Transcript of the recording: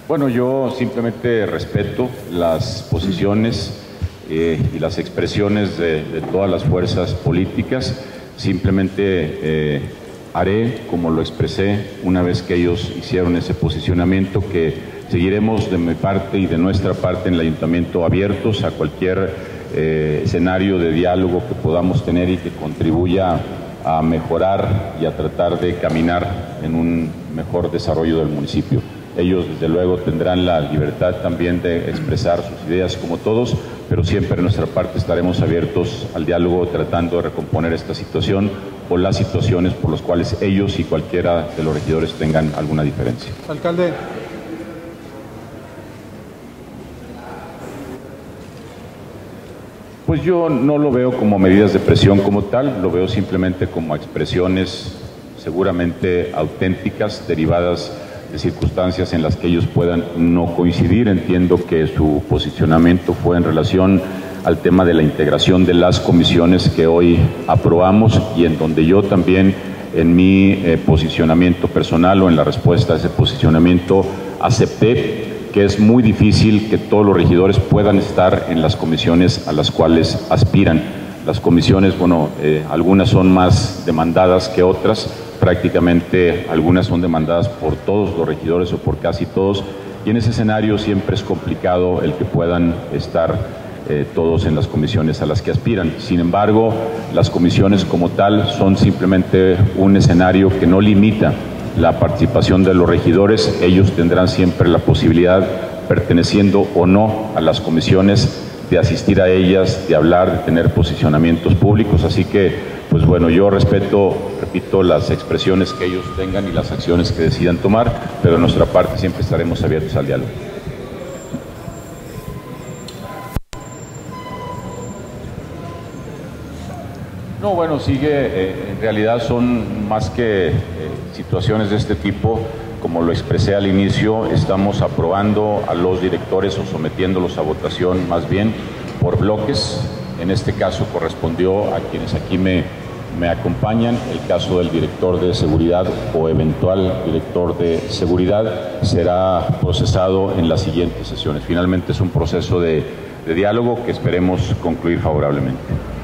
Bueno, yo simplemente respeto las posiciones y las expresiones de todas las fuerzas políticas. Simplemente haré como lo expresé una vez que ellos hicieron ese posicionamiento, que seguiremos de mi parte y de nuestra parte en el Ayuntamiento abiertos a cualquier escenario de diálogo que podamos tener y que contribuya a mejorar y a tratar de caminar en un mejor desarrollo del municipio. Ellos, desde luego, tendrán la libertad también de expresar sus ideas como todos, pero siempre de nuestra parte estaremos abiertos al diálogo tratando de recomponer esta situación o las situaciones por las cuales ellos y cualquiera de los regidores tengan alguna diferencia. Alcalde. Pues yo no lo veo como medidas de presión como tal, lo veo simplemente como expresiones seguramente auténticas, derivadas de circunstancias en las que ellos puedan no coincidir. Entiendo que su posicionamiento fue en relación al tema de la integración de las comisiones que hoy aprobamos y en donde yo también en mi posicionamiento personal o en la respuesta a ese posicionamiento acepté que es muy difícil que todos los regidores puedan estar en las comisiones a las cuales aspiran. Las comisiones, bueno, algunas son más demandadas que otras, prácticamente algunas son demandadas por todos los regidores o por casi todos, y en ese escenario siempre es complicado el que puedan estar todos en las comisiones a las que aspiran. Sin embargo, las comisiones como tal son simplemente un escenario que no limita la participación de los regidores. Ellos tendrán siempre la posibilidad, perteneciendo o no a las comisiones, de asistir a ellas, de hablar, de tener posicionamientos públicos. Así que, pues bueno, yo respeto, repito, las expresiones que ellos tengan y las acciones que decidan tomar, pero de nuestra parte siempre estaremos abiertos al diálogo. No, bueno, en realidad son más que situaciones de este tipo. Como lo expresé al inicio, estamos aprobando a los directores o sometiéndolos a votación más bien por bloques. En este caso correspondió a quienes aquí me acompañan. El caso del director de seguridad o eventual director de seguridad será procesado en las siguientes sesiones. Finalmente es un proceso de diálogo que esperemos concluir favorablemente.